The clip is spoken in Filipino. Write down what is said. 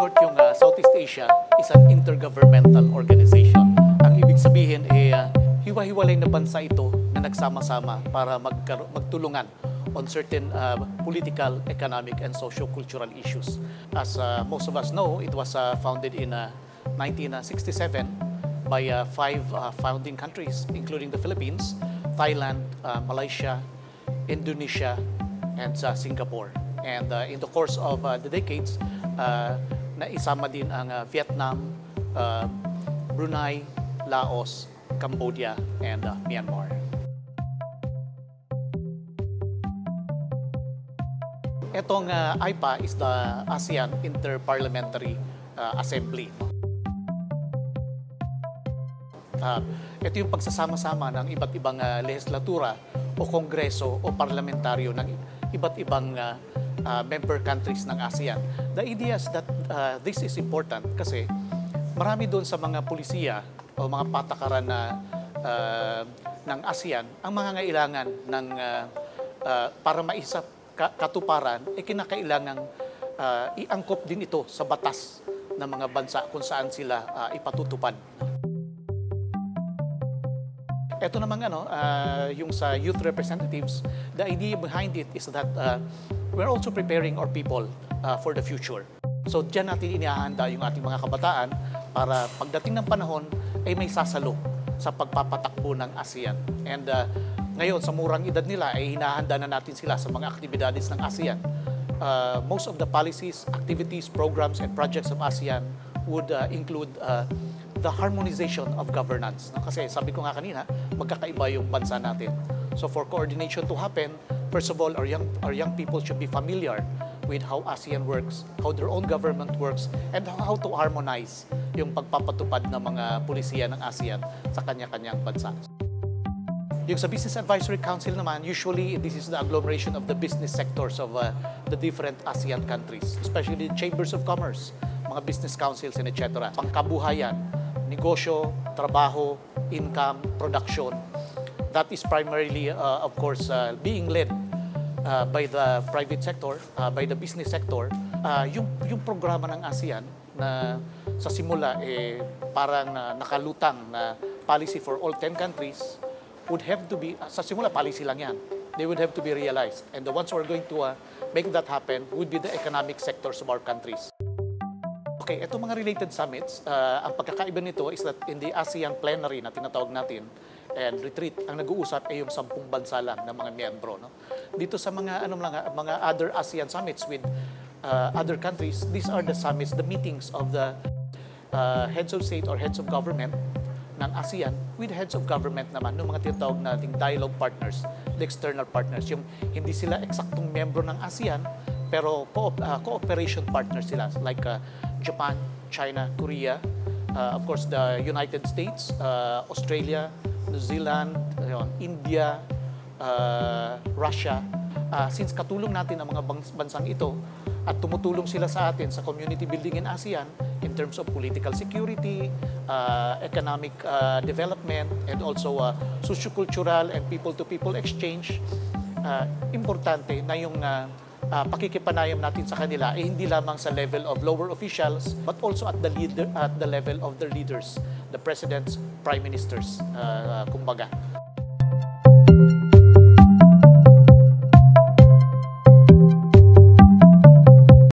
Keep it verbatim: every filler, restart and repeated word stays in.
short, yung uh, Southeast Asia is an intergovernmental organization. Ang ibig sabihin ay uh, hiwa-hiwalay na bansa ito na nagsama-sama para magkaro- magtulungan on certain uh, political, economic, and socio-cultural issues. As uh, most of us know, it was uh, founded in uh, nineteen sixty-seven by uh, five uh, founding countries, including the Philippines, Thailand, uh, Malaysia, Indonesia, and uh, Singapore. And uh, in the course of uh, the decades, uh, naisama din ang uh, Vietnam, uh, Brunei, Laos, Cambodia, and uh, Myanmar. Itong uh, I P A is the ASEAN Interparliamentary uh, Assembly. Uh, ito yung pagsasama-sama ng iba't ibang uh, legislatura o kongreso o parlamentaryo ng iba't ibang uh, uh, member countries ng ASEAN. The idea is that uh, this is important kasi marami doon sa mga pulisiya o mga patakaran na uh, ng ASEAN ang mga ngailangan ng uh, uh, para maisap katuparan, eh kinakailangang uh, iangkop din ito sa batas ng mga bansa kung saan sila uh, ipatutupad. Ito namang ano, uh, yung sa youth representatives, the idea behind it is that uh, we're also preparing our people uh, for the future. So diyan natin inihahanda yung ating mga kabataan para pagdating ng panahon ay may sasalo sa pagpapatakbo ng ASEAN. And uh, ngayon, sa murang edad nila, ay hinahanda na natin sila sa mga aktibidades ng ASEAN. Uh, most of the policies, activities, programs, and projects of ASEAN would uh, include uh, the harmonization of governance. No? Kasi sabi ko nga kanina, magkakaiba yung bansa natin. So for coordination to happen, first of all, our young, our young people should be familiar with how ASEAN works, how their own government works, and how to harmonize yung pagpapatupad ng mga pulisiya ng ASEAN sa kanya-kanyang bansa. Yung sa Business Advisory Council naman, usually this is the agglomeration of the business sectors of uh, the different ASEAN countries, especially the chambers of commerce, mga business councils, and et cetera. Pangkabuhayan, negosyo, trabaho, income, production. That is primarily, uh, of course, uh, being led uh, by the private sector, uh, by the business sector. Uh, yung, yung programa ng ASEAN na sa simula eh, parang uh, nakalutang na policy for all ten countries, would have to be, sa simula policy lang yan, they would have to be realized. And the ones who are going to uh, make that happen would be the economic sectors of our countries. Okay, ito mga related summits, uh, ang pagkakaiba nito is that in the ASEAN plenary na tinatawag natin and retreat, ang nag-uusap ay yung sampung bansa lang ng mga miyembro. No? Dito sa mga, ano lang, mga other ASEAN summits with uh, other countries, these are the summits, the meetings of the uh, heads of state or heads of government ng ASEAN with heads of government naman, ng mga tinatawag nating dialogue partners, the external partners, yung hindi sila eksaktong miyembro ng ASEAN, pero co- uh, cooperation partners sila, like uh, Japan, China, Korea, uh, of course the United States, uh, Australia, New Zealand, uh, India, uh, Russia. Uh, since katulong natin ang mga bansang ito at tumutulong sila sa atin sa community building in ASEAN in terms of political security, uh, economic uh, development, and also uh, socio-cultural and people-to-people exchange, uh, importante na yung uh, uh, pakikipanayam natin sa kanila ay eh, hindi lamang sa level of lower officials but also at the leader at the level of the leaders, the presidents, prime ministers, uh, kumbaga.